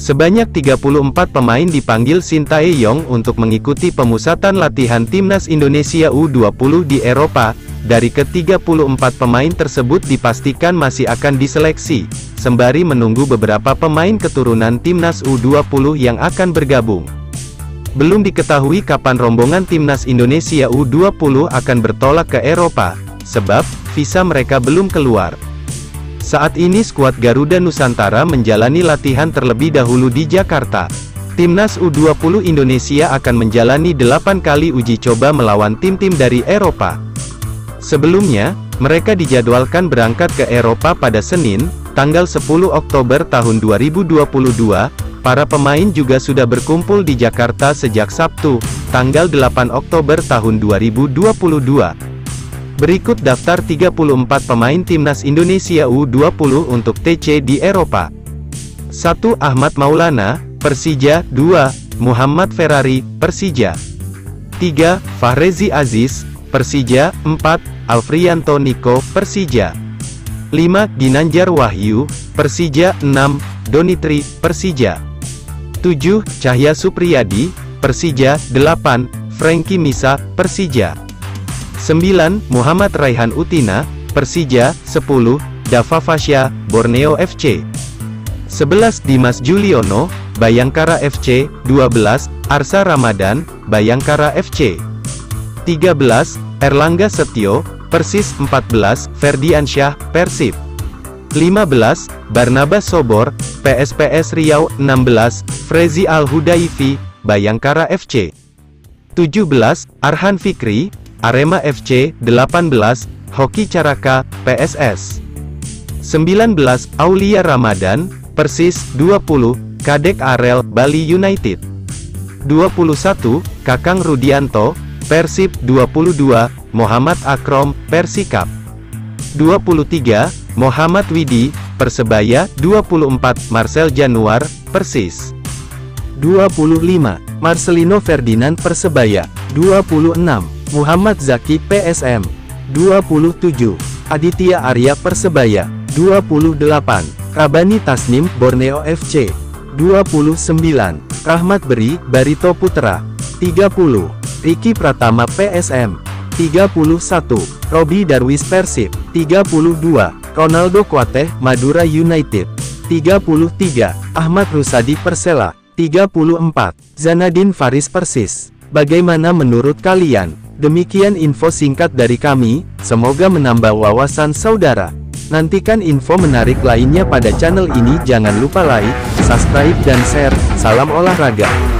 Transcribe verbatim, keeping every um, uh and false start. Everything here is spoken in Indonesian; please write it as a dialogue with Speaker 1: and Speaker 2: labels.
Speaker 1: Sebanyak tiga puluh empat pemain dipanggil Sintayong untuk mengikuti pemusatan latihan Timnas Indonesia U dua puluh di Eropa. Dari ke tiga puluh empat pemain tersebut dipastikan masih akan diseleksi, sembari menunggu beberapa pemain keturunan Timnas U dua puluh yang akan bergabung. Belum diketahui kapan rombongan Timnas Indonesia U dua puluh akan bertolak ke Eropa, sebab visa mereka belum keluar. Saat ini skuad Garuda Nusantara menjalani latihan terlebih dahulu di Jakarta. Timnas U dua puluh Indonesia akan menjalani delapan kali uji coba melawan tim-tim dari Eropa. Sebelumnya, mereka dijadwalkan berangkat ke Eropa pada Senin, tanggal sepuluh Oktober tahun dua ribu dua puluh dua. Para pemain juga sudah berkumpul di Jakarta sejak Sabtu, tanggal delapan Oktober tahun dua ribu dua puluh dua. Berikut daftar tiga puluh empat pemain Timnas Indonesia U dua puluh untuk T C di Eropa. satu. Ahmad Maulana, Persija. dua. Muhammad Ferrari, Persija. tiga. Fahrezi Aziz, Persija. empat. Alfrianto Niko, Persija. lima. Ginanjar Wahyu, Persija. enam. Donitri, Persija. tujuh. Cahya Supriyadi, Persija. delapan. Frankie Misa, Persija. sembilan. Muhammad Raihan Utina, Persija. sepuluh. Dava Fasya, Borneo F C. sebelas. Dimas Juliono, Bayangkara F C. dua belas. Arsa Ramadan, Bayangkara F C. tiga belas. Erlangga Setio, Persis. empat belas. Ferdiansyah, Persib. lima belas. Barnabas Sobor, P S P S Riau. enam belas. Frezi Al-Hudaifi, Bayangkara F C. tujuh belas. Arhan Fikri, Arema F C. delapan belas. Hoki Caraka, P S S. sembilan belas. Aulia Ramadan, Persis. dua puluh. Kadek Arel, Bali United. dua puluh satu. Kakang Rudianto, Persib. dua puluh dua. Muhammad Akrom, Persikap. dua puluh tiga. Muhammad Widi, Persebaya. dua puluh empat. Marcel Januar, Persis. dua puluh lima. Marcelino Ferdinand, Persebaya. dua puluh enam. Muhammad Zaki, P S M. dua puluh tujuh. Aditya Arya, Persebaya. dua puluh delapan. Rabani Tasnim, Borneo F C. dua puluh sembilan. Rahmat Beri, Barito Putra. tiga puluh. Riki Pratama, P S M. tiga puluh satu. Robi Darwis, Persib. tiga puluh dua. Ronaldo Kuateh, Madura United. tiga puluh tiga. Ahmad Rusadi, Persela. tiga puluh empat. Zanadin Faris, Persis. Bagaimana menurut kalian? Demikian info singkat dari kami, semoga menambah wawasan saudara. Nantikan info menarik lainnya pada channel ini. Jangan lupa like, subscribe dan share. Salam olahraga.